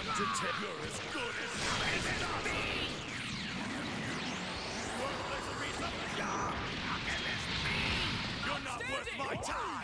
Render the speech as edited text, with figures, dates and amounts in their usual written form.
come to take. You're as good as me. Worthless piece of junk. How can this be? You're not worth my time.